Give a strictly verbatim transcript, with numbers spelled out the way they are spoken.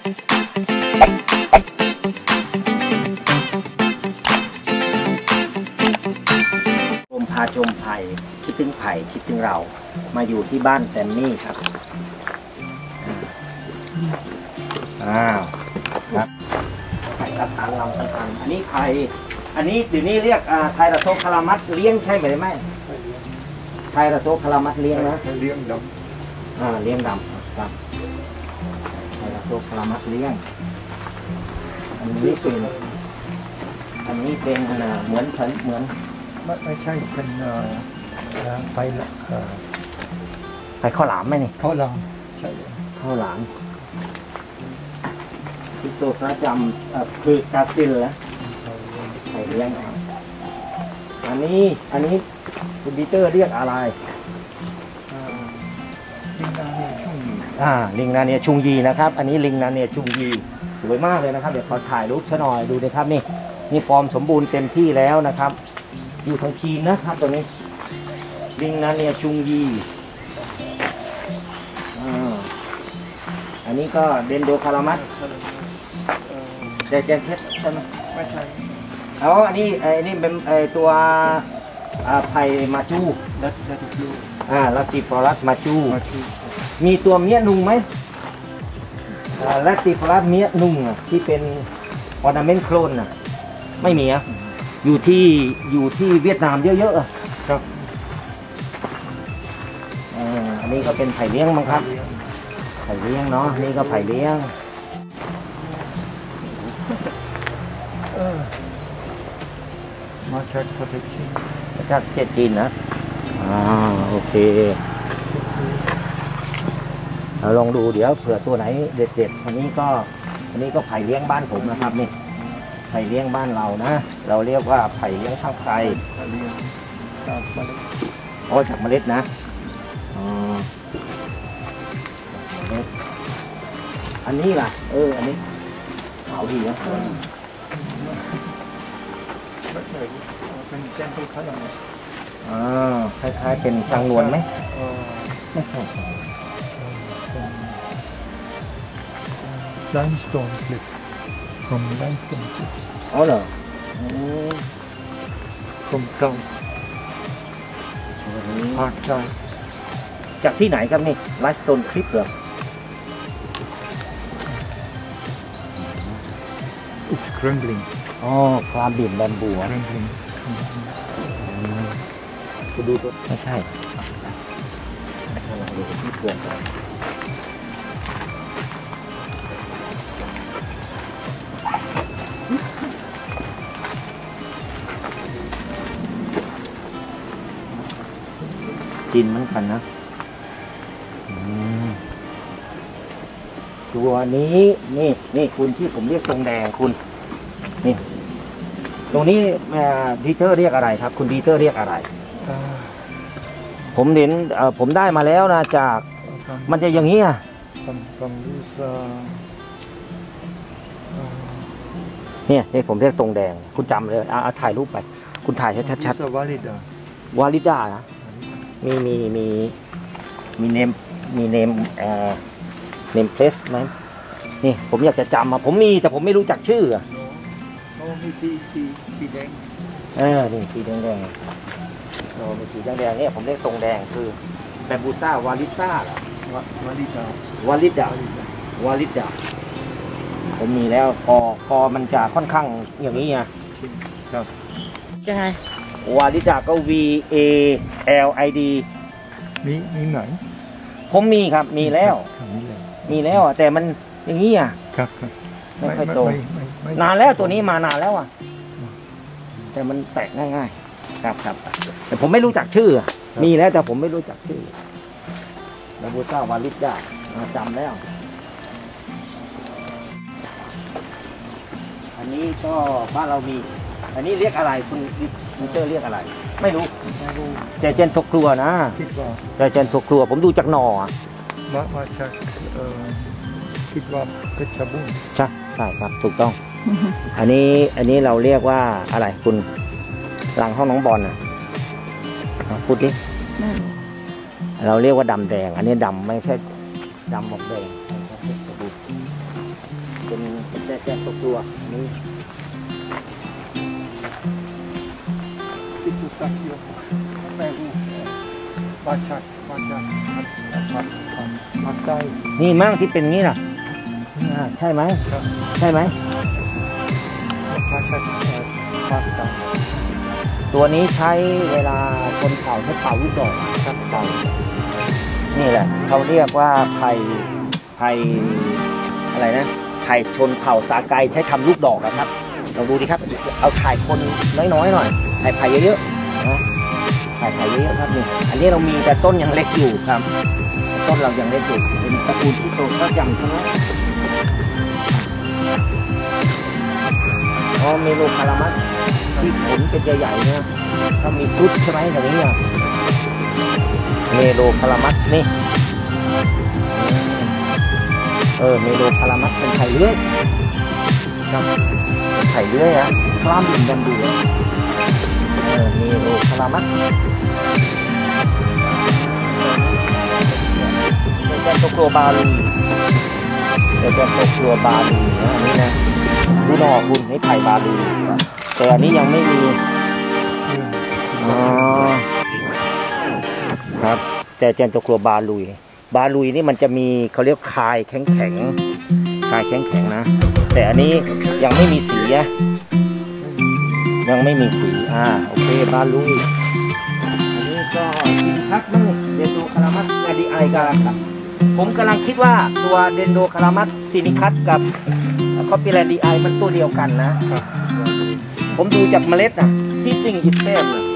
ผมพาชมไผ่คิดถึงไผ่คิดถึงเรามาอยู่ที่บ้านแซมมี่ครับอ้าวครับไผ่ตะตันลำตะตันอันนี้ไผ่อันนี้เดี๋ยวนี้เรียกไทยระโซคารามัดเลี้ยงใช่ไหมไม่ไทยระโซคารามัดเลี้ยงนะเลี้ยงดำอ่าเลี้ยงดำครับไทยระโซคารามัดเลี้ยงอันนี้เป็นอันนี้เป็นเหมือนเหมือนไม่ไม่ใช่เป็นไผ่ไผ่ข้าวหลามไหมนี่ข้าวหลามใช่ข้าวหลามที่โซนจำคือกาซิลนะไผ่เลี้ยงอันนี้อันนี้คุณดีเตอร์เรียกอะไรลิงนาเนียชุงยีอ่าลิงนาเนียชุงยีนะครับอันนี้ลิงนาเนียชุงยีสวยมากเลยนะครับเดี๋ยวขอถ่ายรูปซะหน่อยดูนะครับนี่นี่ฟอร์มสมบูรณ์เต็มที่แล้วนะครับอยู่ทางจีนนะครับตัวนี้ลิงนาเนียชุงยีอ่าอันนี้ก็เดนโดคารามัสเดเจนเพชรใช่ไหมไม่ใช่เอาอันนี้ไอ้นี่เป็นไอ้ตัวไผ่มาจูลัตลัตจูอ่าลัตติฟอรัสมาจูมีตัวเมียนุงไหมลัตติฟอรัสเมียนุงอ่ะที่เป็นออร์นาเมนต์โคลนอ่ะไม่มีอ่ะอยู่ที่อยู่ที่เวียดนามเยอะๆอ่ะครับอ่าอันนี้ก็เป็นไผ่เลี้ยงมั้งครับไผ่เลี้ยงเนาะนี่ก็ไผ่เลี้ยงมาจากประเทศจีนมาจากประเทศจีนนะอ่าโอเคเราลองดูเดี๋ยวเผื่อตัวไหนเด็ดๆอันนี้ก็อันนี้ก็ไผ่เลี้ยงบ้านผมนะครับนี่ไผ่เลี้ยงบ้านเรานะเราเรียกว่าไผ่เลี้ยงข้างไกลจากเมล็ดอ๋อจากเมล็ดนะอ๋ออันนี้ล่ะเอออันนี้ขาวดีนะเป็นแกนเป็นขนมอ่าคล้ายๆเป็นทางนวลไหมไม่ใช่ไลม์สโตนคลิป from limestone cliff อ๋อเหรอ from Gauss ภาคใต้จากที่ไหนครับนี่ไลม์สโตนคลิปเหรอ it's crumbling อ๋อความบิ่นแบมบู crumbling คุณดูตัวไม่ใช่ลองดูที่เปลือกก่อนกินเหมือนกันนะตัวนี้นี่นี่คุณที่ผมเรียกตรงแดงคุณนี่ตรงนี้ดีเตอร์เรียกอะไรครับคุณดีเตอร์เรียกอะไรผมเห็นผมได้มาแล้วนะจากมันจะอย่างนี้อ่ะเนี่ยนี่ผมเรียกตรงแดงคุณจำเลยเอาถ่ายรูปไปคุณถ่ายชัดๆวาลิดาวาลิดานะมีมีมีมีเนมมีเนมเอ่อเนมเพลสไหมนี่ผมอยากจะจำอ่ะผมมีแต่ผมไม่รู้จักชื่ออ่ะโอ้มีสีสีสีแดงเออนี่สีแดงแดงโอ้มีสีแดงแดงเนี่ยผมเรียกตรงแดงคือแบมบูซ่าวาลิซ่าเหรอวาลิดาวาลิดาวาลิดาผมมีแล้วคอคอมันจะค่อนข้างอย่างนี้ไงครับยังไงวาลิดาก็ V A L I D มีมีไหนผมมีครับมีแล้วมีแล้วอ่ะแต่มันอย่างนี้อ่ะครับไม่ค่อยโตนานแล้วตัวนี้มานานแล้วอ่ะแต่มันแตกง่ายๆครับครับแต่ผมไม่รู้จักชื่อมีแล้วแต่ผมไม่รู้จักชื่อแบมบูซ่าวาลิดาจำแล้วอันนี้ก็บ้านเรามีอันนี้เรียกอะไรคุณมิเตอร์เรียกอะไรไม่รู้เจเจนทกครัวนะเจเจนทกครัวผมดูจากหน่อมามาจากคิดว่าเพชรบุรีใช่ใช่ครับถูกต้องอันนี้อันนี้เราเรียกว่าอะไรคุณหลังห้องน้องบอลน่ะพูดดิเราเรียกว่าดำแดงอันนี้ดำไม่ใช่ดำหมกแดงแดดแดดตกตัวนี่ Itu takio. Peru. Bacak, bacak. Makai. นี่มั่งที่เป็นงี้น่ะอ่าใช่ไหมใช่ไหม Bacak. Pasta. ตัวนี้ใช้เวลาคนเป่าใช้เป่าลูกดอกครับเป่านี่แหละเขาเรียกว่าไผ่ไผ่อะไรนะไผ่ชนเผ่าสาไกใช้ทำลูกดอกนะครับเราดูดิครับเอาถ่ายคนน้อยๆหน่อยถ่ายไผ่เยอะๆนะถ่ายไผ่เยอะๆครับนี่อันนี้เรามีแต่ต้นยังเล็กอยู่ครับต้นเรายังเล็กอยู่เป็นตระกูลที่โตก็ยังใช่ไหมอ๋อเมโลคารามัสที่ผลเป็นใหญ่ๆเนี่ยถ้ามีชุดใช่ไหมแบบนี้อ่ะเมโลคารามัสนี่เออเมโลคารามัสเป็นไผ่เลื้อยครับเป็นไผ่เลื้อยนะกล้ามดินดำดูเออเมโลคารามัสเป็นแกนโตโกบาลูเป็นแกนโตโกบาลูนะอันนี้นะดูหน่อคุณนี่ไผ่บาลูแต่อันนี้ยังไม่มีอ๋อครับแต่แกนโตโกบาลูบาลูนี่มันจะมีเขาเรียกคายแข็งแข็งคายแข็งแข็งนะแต่อันนี้ยังไม่มีสีอะยังไม่มีสีอ่าโอเคบาลูอันนี้ก็กินพักมั้งเดนโดคารามัสกับดีไอกาลังผมกำลังคิดว่าตัวเดนโดคารามัสซินิคัสกับคอปปี้แลนด์ดีไอมันตัวเดียวกันนะผมดูจากเมล็ดนะที่จริงอิสเซมนะ